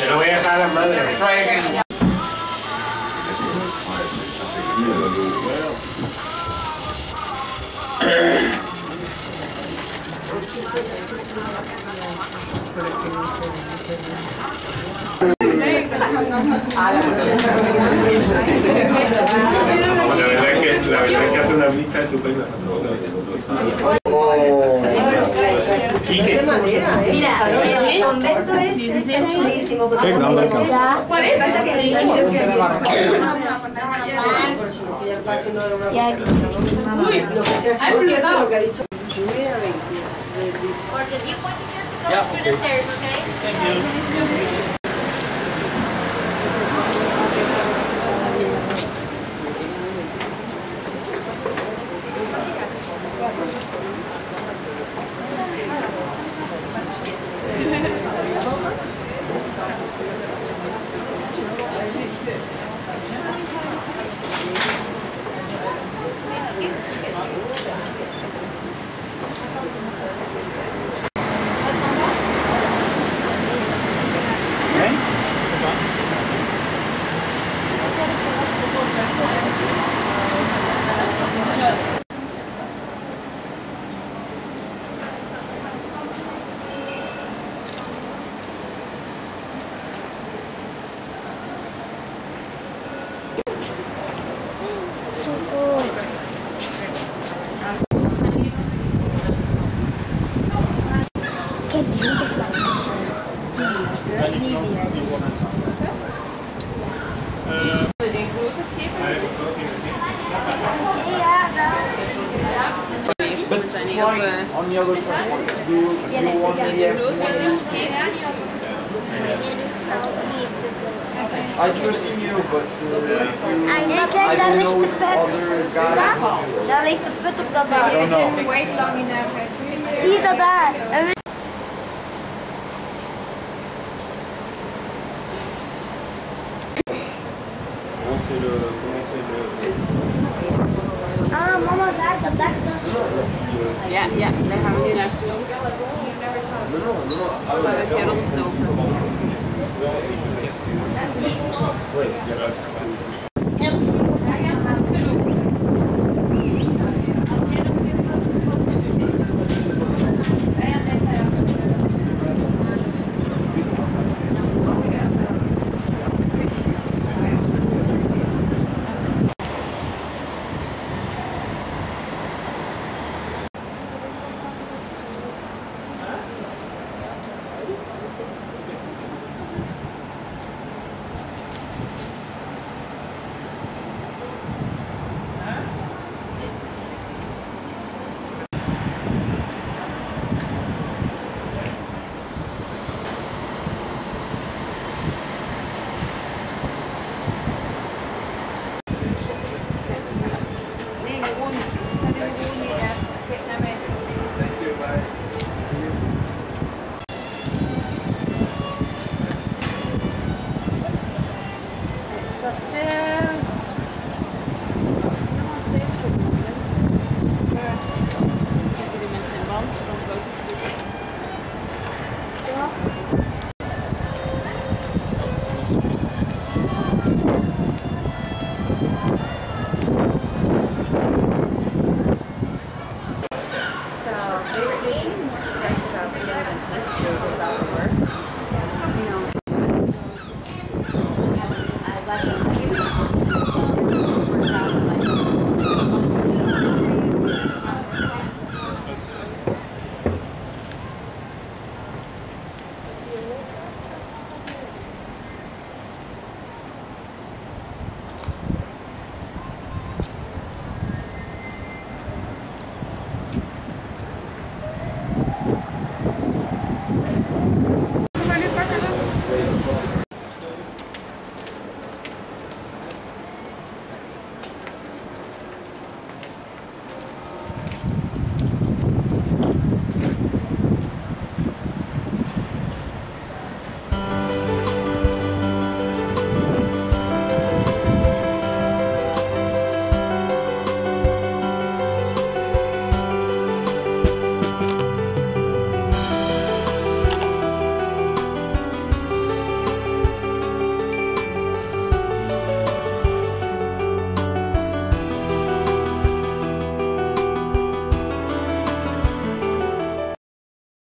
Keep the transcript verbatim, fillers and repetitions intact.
Se lo voy a dejar a la madre. La verdad es que, la verdad es que hace una vista estupenda. Mira, el convento es chulísimo. ¿Cuál es? Pasa que el On the other side, do you, do you want to have I trust in you, but uh, I don't know if other guys... Daar ligt de put op dat daar. I don't know. Wait long enough. Zie je dat daar? Comment c'est le... Comment c'est le... Ah, mama, daar, dat dak, dat is... Ja, ja, daar gaan we nu naartoe. Ik ga rondlopen.